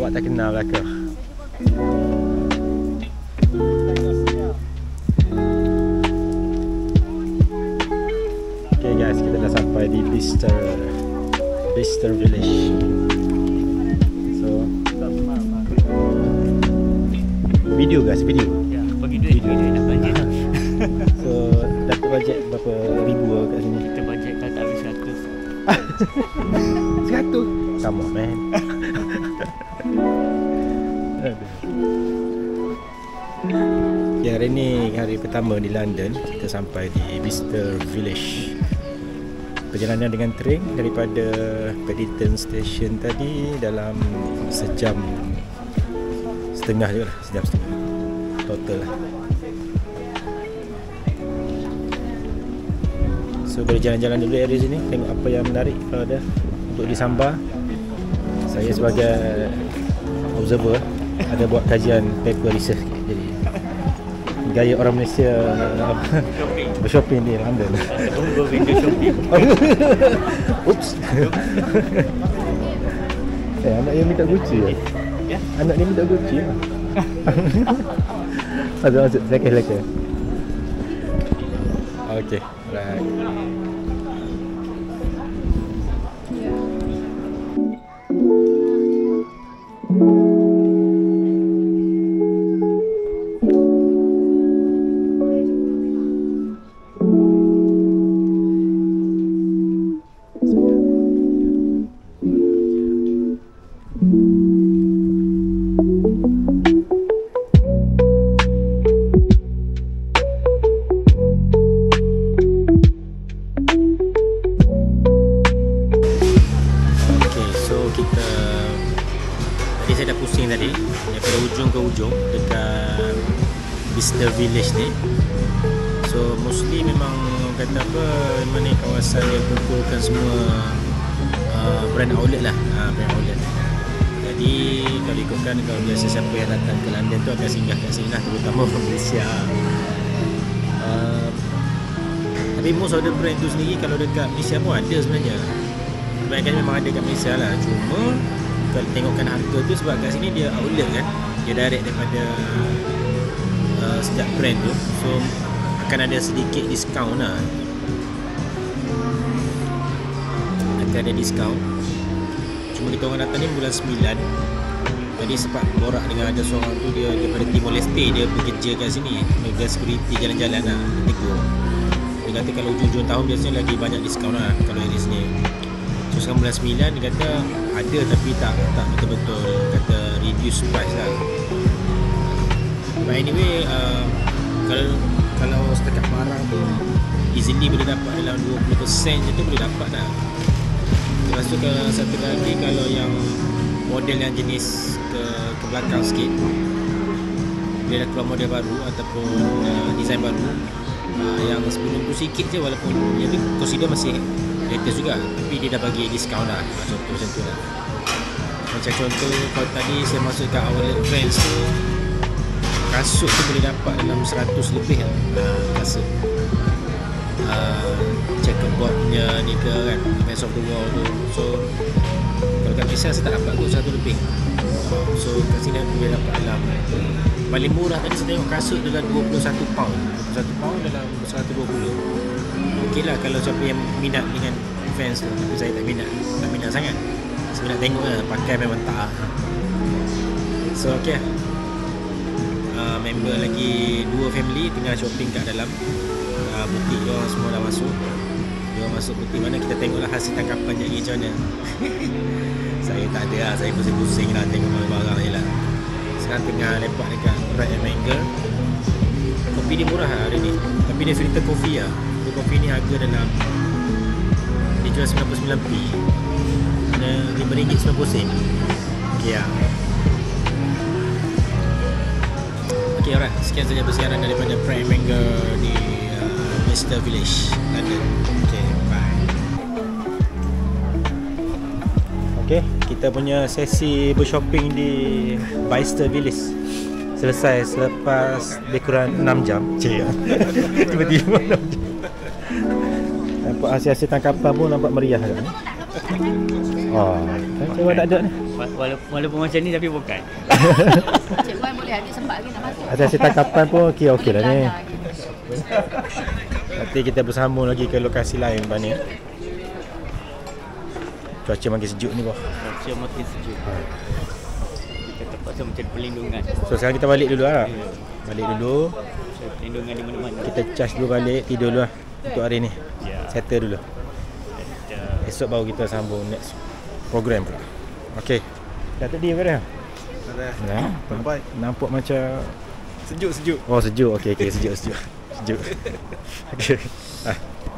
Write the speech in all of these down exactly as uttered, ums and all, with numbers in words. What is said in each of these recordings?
awak tak kenal belakang. Okay guys, kita dah sampai di Bicester Bicester Village. So video guys, video. Ya, bagi duit video nak bajet. So dapat bajet berapa ribu kat sini? Kita bajet kata habis seratus. Seratus? Come on man. Ya, hari ni hari pertama di London. Kita sampai di Bicester Village. Perjalanan dengan train daripada Paddington Station tadi dalam sejam setengah je lah, sejam setengah total lah. So boleh jalan-jalan dulu area sini, tengok apa yang menarik kalau ada untuk disambar. Saya sebagai observer ada buat kajian paper research, jadi gaya orang Malaysia Shopping. bershopping di London. Tunggu video shopping. Oops. Eh, anak yang minta Gucci ya? Ya. Anak dia minta Gucci ya? Masuk, masuk. Silakan, silakan. Okay, right. Saya dah pusing tadi daripada ujung ke ujung dekat Bicester Village ni. So mostly memang kata apa, mana kawasan dia kumpulkan semua uh, brand outlet lah, uh, brand outlet. Jadi kalau ikutkan, kalau biasa siapa yang datang ke London tu akan singgah kat sini lah, terutama orang Malaysia. uh, Tapi most of the brand tu sendiri kalau dekat Malaysia pun ada sebenarnya. Kebanyakan memang ada kat Malaysia lah. Cuma kalau tengokkan harga tu, sebab kat sini dia outlet kan, dia direct daripada uh, setiap brand tu, so akan ada sedikit diskaun lah, akan ada diskaun. Cuma kita orang datang ni bulan sembilan. Jadi sempat borak dengan ada seorang tu, dia daripada Timor Leste, dia bekerja kat sini, megang security jalan-jalan lah. Dia tegur, dia kata kalau hujung-hujung tahun biasanya lagi banyak diskaun lah kalau area sini. So sekarang bulan sembilan dia kata ada, tapi tak tak betul-betul kata reduce price lah. But anyway, uh, kalau kalau setakat barang tu easily boleh dapat dalam dua puluh peratus je tu boleh dapat dah. Lepas tu kalau satu lagi, kalau yang model yang jenis ke, ke belakang sikit, dia dah keluar model baru ataupun uh, design baru, uh, yang sebelum tu sikit je, walaupun yang tu consider masih latest juga, tapi dia dah bagi diskaun lah. Contoh macam tu lah. Macam contoh kalau tadi saya masuk kat outlet Friends tu, kasut tu boleh dapat dalam seratus lebih lah. uh, kasut uh, checkerboard punya ni ke kan, Defense of the Wall tu. So kalau kat Malaysia saya tak dapat tu seratus lebih. uh, So kat sini boleh dapat dalam paling murah tadi saya tengok kasut dalam dua puluh satu pound. dua puluh satu pound dalam seratus dua puluh. Okey lah kalau siapa yang minat dengan fans tu, tapi saya tak minat, tak minat sangat. Saya nak tengok lah, pakai memang tak. So okey lah. Uh, member lagi dua family tengah shopping kat dalam uh, butik, dia orang semua dah masuk. Dia orang masuk butik mana, kita tengoklah hasil tangkapan jadi macam mana. Saya tak ada lah, saya pusing-pusing lah tengok barang je lah. Sekarang tengah lepak dekat Bread and Mango. Kopi ni murah lah hari ni, tapi dia filter kopi lah. Kopi ni harga dalam, dia jual sembilan puluh sembilan p, ada lima ringgit sembilan puluh sen. Okay lah. Okay, alright, sekian saja persiaran daripada Prime Mango di uh, Bicester Village, London. Okay, bye. Okay, kita punya sesi bershopping di Bicester Village selesai selepas lebih kurang enam jam. Cik, tiba-tiba enam jam. Nampak hasil-hasil tangkapan pun nampak meriah kan. Oh, macam mana tak ada ni. Walaupun, walaupun macam ni tapi bukan. Cik Wan boleh ada sempat lagi nak masuk. Atas tangkapan pun okey okey lah ni. Berjalan gitu. Nanti kita bersambung lagi ke lokasi lain lepas ni. Cuaca makin sejuk ni, boh. Cuaca makin sejuk. Kita terpaksa mencari perlindungan. So sekarang kita balik dulu lah. Balik dulu. So, perlindungan di mana-mana. Kita charge dulu balik, tidur dulu lah untuk hari ni. Ya. Settle dulu. Kita Esok baru kita sambung next program pula. Okey. Dah tadi ke dah? Dah. Nampak nampak macam Sejuk-sejuk. oh sejuk. Okey okey sejuk sejuk. Sejuk. Okey. Ah.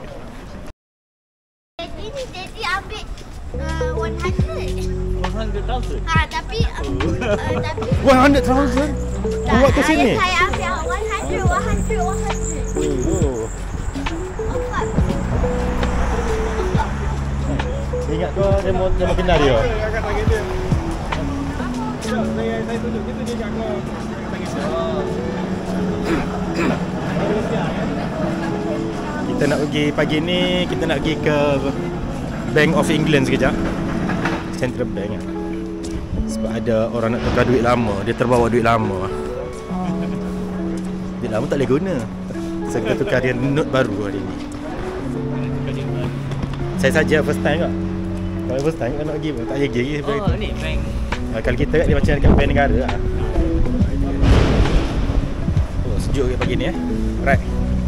Jadi ni jadi ambil uh, one hundred. one hundred thousand. Ha tapi uh, uh, tapi one hundred thousand. tak, Buat ke ada sini? saya ambil one hundred, one hundred, one hundred. Oh. Empat. Ingat kau demo demo kenal dia. Kita nak pergi pagi ni, kita nak pergi ke Bank of England sekejap. Central Bank lah. Sebab ada orang nak tukar duit lama, dia terbawa duit lama. Duit lama tak boleh guna. So kita tukar dia note baru hari ni. Saya saja first time kak. Kalau first time kan nak pergi pun tak payah pergi seperti Oh, itu. ni bank. Ha, kalau kita kat dia macam dekat bank negara lah. Oh, sejuk ke pagi ni eh. Right.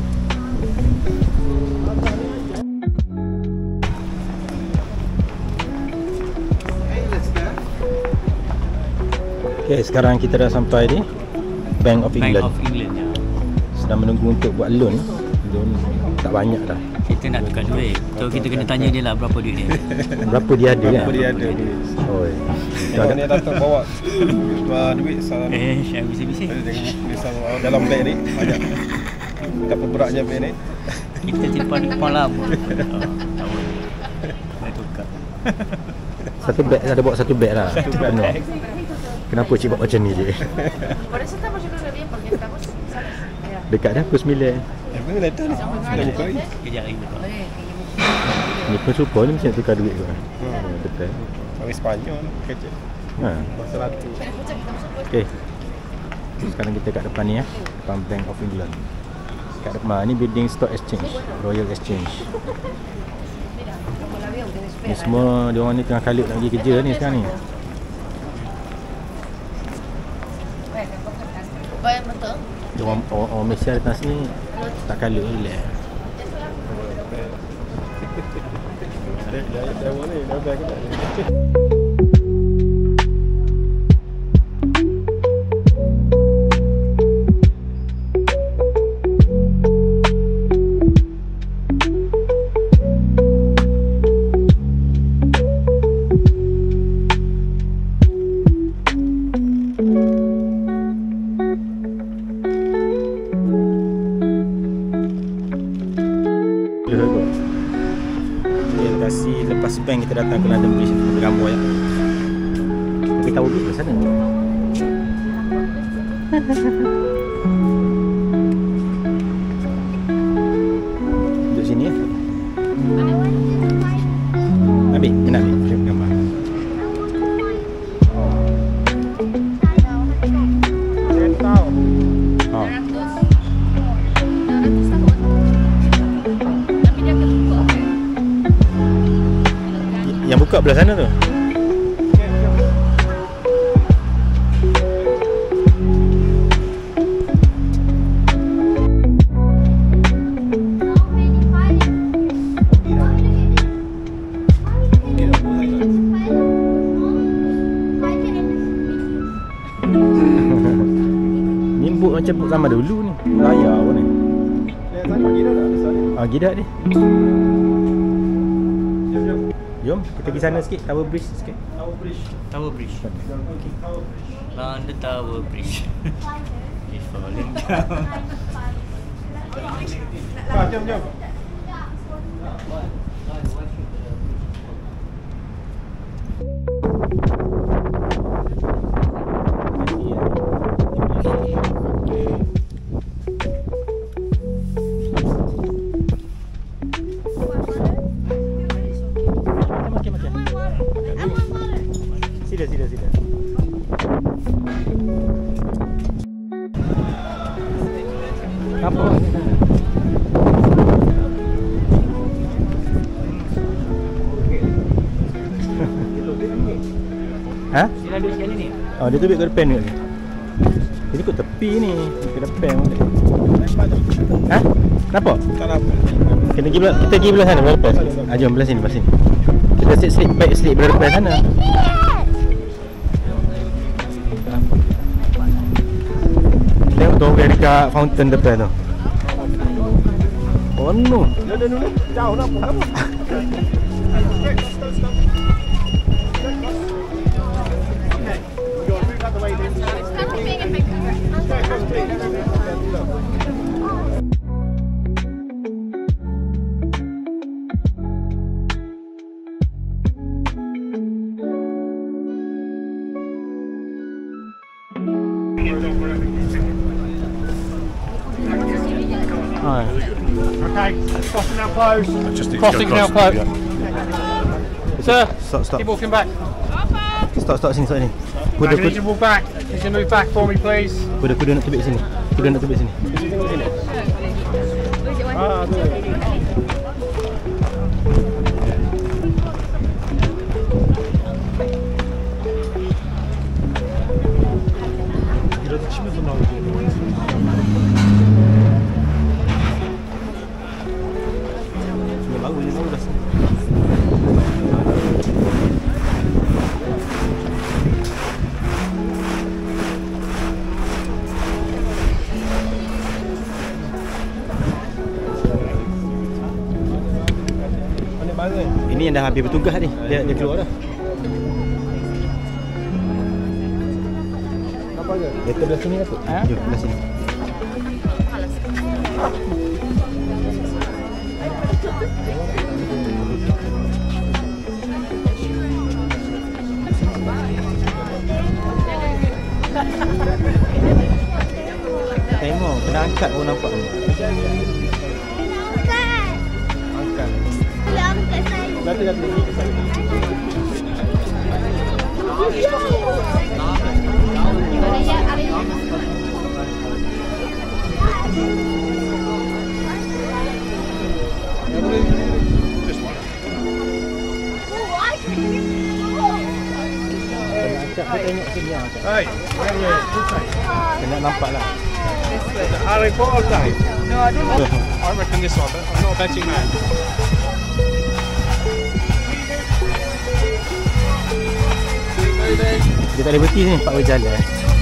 Okay, sekarang kita dah sampai di Bank of Bank England. of England ya. Sedang menunggu untuk buat loan. Loan tak banyak dah. Kita nak tukar duit. So kita kena tanya dia lah berapa duit dia. Berapa dia ada Berapa kan? dia ada duit. Oh. Kalau dia datang bawa uh, duit salam. Eh, saya bising-bising. Dia tengok dia sama dalam beg ni banyak. Betapa beratnya beg ni. Kita simpan duit pun lama. Oh, tak boleh. Nak tukar. Satu beg, ada bawa satu beg lah. Satu beg. Penuh. Kenapa cik buat macam ni je? Por eso estamos yo creo bien porque estamos, ¿sabes? Ya. Dekat dah pukul sembilan. Eh, mana letter ni? Dah buka lagi. Kejap lagi buka. Boleh, kayak Ni pun super ni mesti nak tukar duit ke? Hmm. Betul. Orang Sepanyol kerja. Ha. Masa ratu. Okey. Sekarang kita kat depan ni ya. Depan Bank of England. Kat depan ni building Stock Exchange, Royal Exchange. Ni semua dia orang ni tengah kalut nak pergi kerja ni sekarang ni. Baik, betul. Dia orang, orang, orang Malaysia datang sini tak kalut relax. Dah dah dah boleh dah beg dah. Okay, lokasi lepas bank kita datang ke London Bridge untuk gambar ya. Kita tahu bridge di sana. Duduk sini ya. Ambil, kena ambil Tengok gambar. Saya tahu. Ha. Yang buka belah sana tu. Ni buk macam buk zaman dulu ni. Raya pun ni. Dia tanya gila dah besar. Ah, gidak ni. Jom, kita pergi sana sikit, Tower Bridge sikit. Tower Bridge. Tower Bridge. Tower Bridge. London Tower Bridge. It's falling down. Ah, jom jom. Sila, sila, sila. Apa? Ha? Sila duduk sini ni. Oh, dia tubik ke depan ni. Jadi kot tepi ni, ke depan. Ha? Kenapa? Tak apa. Kita pergi belah, kita pergi belah sana, belah depan. Ah, jom belah sini, belah sini. Kita sit slip baik slip belah depan sana. Tengok tu orang dekat fountain depan tu. Oh no. Dah dah dulu. Jauh nak apa? Alright. Okay, crossing now close. Just need to Crossing go now across, close. yeah. Sir, Stop, stop. keep walking back. Stop, stop sini, stop sini. I Kuda, need you kuda, to walk back. Can you move back for me, please? kuda, kuda nak tubik sini. Kuda nak tubik sini. Ah, tu. Baru ni baru dah. Ini yang dah habis bertugas ni. Dia dia keluar dah. Apa ke? Dia belah sini lah tu. Ha? Jom belah sini. Tengok, kena angkat pun nampak. Angkat. Angkat. Boleh angkat saya. Nanti nanti ni saya. Angkat kau tengok sini lah. Hey, where are you? Kena nampak lah. Harry Potter type. No, I don't know. I reckon this one, but I'm not a betting man. Dia tak boleh berhenti ni, empat berjalan.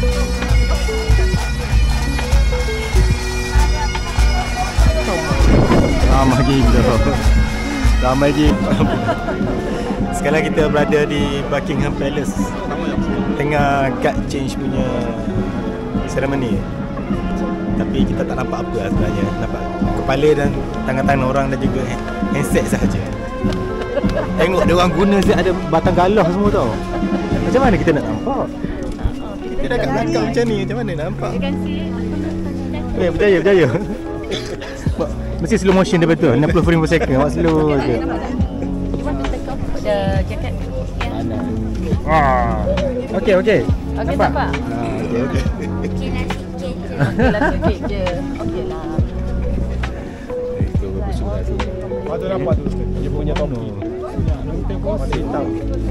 Ramai gila. Ramai gila. Sekarang kita berada di Buckingham Palace. Tengah guard change punya ceremony. Tapi kita tak nampak apa lah sebenarnya. Nampak kepala dan tangan-tangan orang dan juga handset sahaja. Tengok dia orang guna je ada batang galah semua tau. Macam mana kita nak nampak? Dia dah kat belakang macam ni, macam mana nak nampak? Eh, berjaya, berjaya. Mesti slow motion dia betul, enam puluh frame per second. Awak slow je. The jacket. Ah. Okey, okey. Okey, nampak? Ah, okey, okey. Okey lah sikit je. Okey lah sikit je. Okey lah. Itu bersuara tu. Patut nampak tu. Dia punya topi. Warna hitam.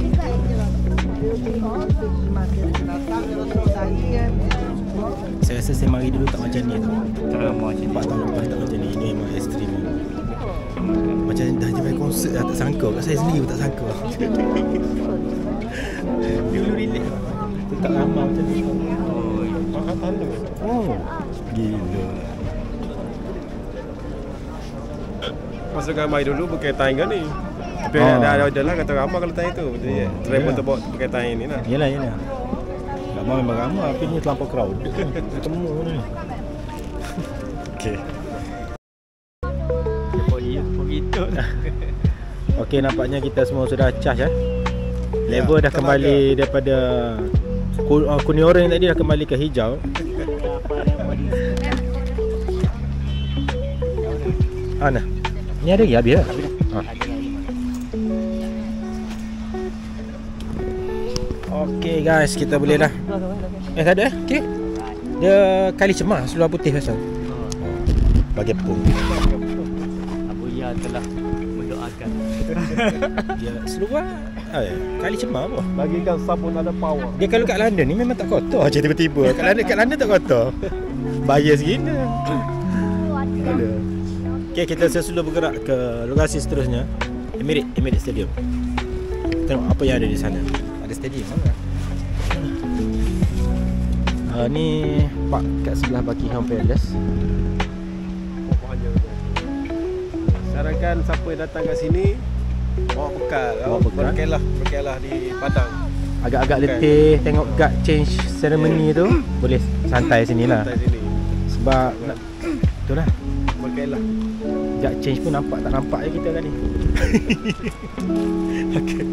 Saya rasa saya mari dulu tak macam ni tau. Terlalu macam Empat tahun lepas tak macam ni. Ini memang ekstrim. Macam dah je main konsert dah tak sangka. Kat saya sendiri pun tak sangka. Dia dulu relax. Tetap ramai macam ni. Makan tanda. Oh, gila. Masa ramai dulu berkaitan kan ni. Tapi Oh. dah ada dah lah kata ramai kalau tanya tu. Jadi travel tu bawa berkaitan ini lah. Yelah, yelah. Ramai memang ramai. Tapi ni terlampau crowd. Ketemu ni. Okey. begitu lah. Okey, nampaknya kita semua sudah charge eh. Level Ya, dah kembali daripada ku- uh, kuning oranye tadi dah kembali ke hijau. Ah, nah. Ni ada lagi habis dah. Ha. Okay guys, kita boleh dah. Eh tak ada eh? Okay. Dia kali cemar seluar putih pasal. Bagi apa? Abu Ya telah mendoakan. Dia seluar eh, kali cemar apa? Bagikan sabun ada power. Dia kalau kat London ni memang tak kotor je tiba-tiba. Kat London, kat London tak kotor. Bias gini. Ada. Okay, kita selalu bergerak ke lokasi seterusnya. Emirates, Emirates Stadium. Tengok apa yang ada di sana. Ada stadium mana? Uh, ni park kat sebelah Buckingham Palace. Sarankan siapa yang datang kat sini bawa bekal. Bawa bekal. Berkelah, berkelah di Padang. Agak-agak letih tengok guard change ceremony tu. Boleh santai sini lah. Santai sini. Sebab nak, itulah. Berkelah. Guard change pun nampak tak nampak je kita tadi. Okay.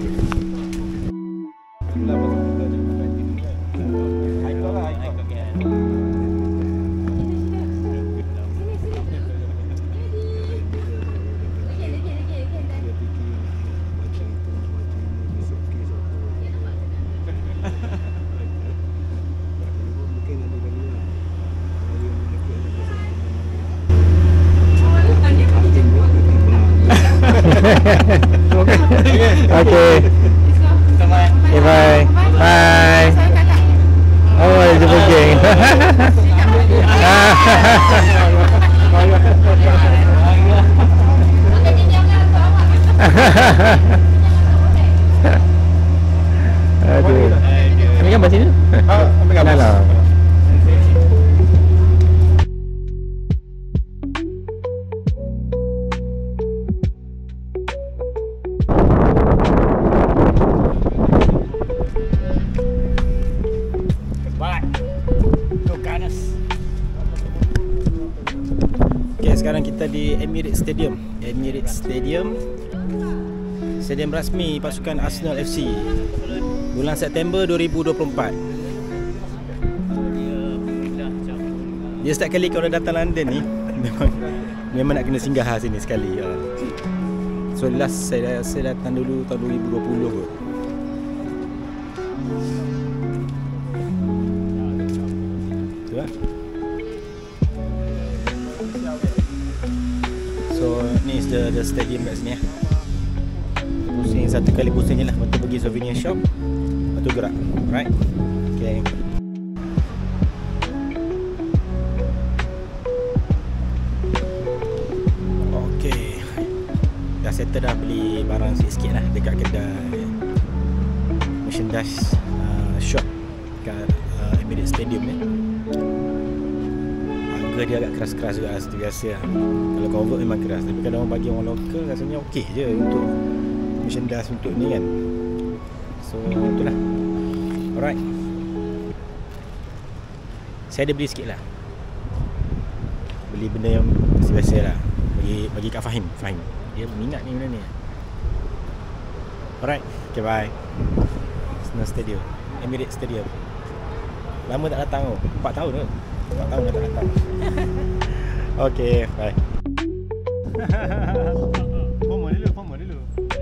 Okay. Okay, bye. Bye. Oh, it's a booking. Aduh. Ambil gambar sini. Ambil gambar. Dah lah. Sekarang kita di Emirates Stadium. Emirates Stadium, stadium rasmi pasukan Arsenal F C. Bulan September dua ribu dua puluh empat. Dia setiap kali kalau datang London ni memang memang nak kena singgah sini sekali. So last saya saya datang dulu tahun dua ribu dua puluh kot. Tu lah. So ni is the, the stadium kat sini ya. Pusing satu kali pusing je lah. Lepas tu pergi souvenir shop. Lepas tu gerak. Alright. Okay. Okay. Dah settle dah, beli barang sikit-sikit lah dekat kedai merchandise uh, shop kat uh, Emirates Stadium ni. Dia agak keras-keras juga seperti biasa lah. Kalau convert memang keras. Tapi kalau orang bagi orang lokal rasanya okey je untuk merchandise untuk ni kan. So itulah. Alright. Saya ada beli sikit lah. Beli benda yang biasa lah. Bagi bagi Kak Fahim. Fahim dia minat ni benda ni. Alright. Okay, bye. Arsenal Stadium, Emirates Stadium. Lama tak datang tu. empat tahun ke? empat tahun dah tak datang. Okay, bye. Formal dulu, formal dulu.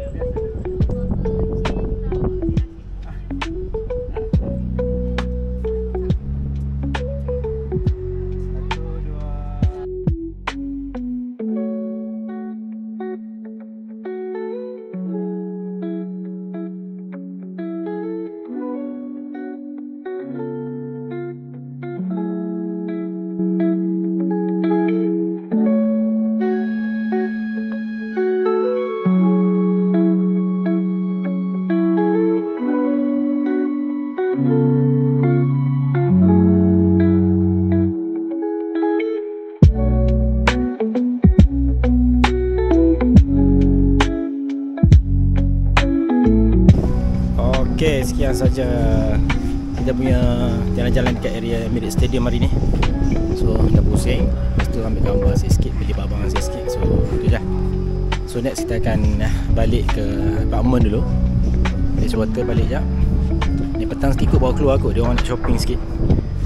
Okay, sekian saja kita punya jalan-jalan dekat area Emirates Stadium hari ni. So dah pusing, lepas tu ambil gambar sikit-sikit, beli barang sikit-sikit. So itu je. So next kita akan balik ke apartment dulu. Balik sewater balik je. Ni petang sikit kot bawa keluar kot, dia orang nak shopping sikit.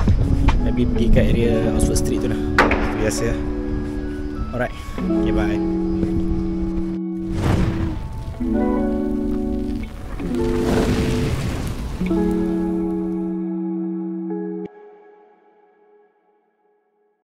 Maybe pergi kat area Oxford Street tu lah. Biasa lah. Alright, okay, bye.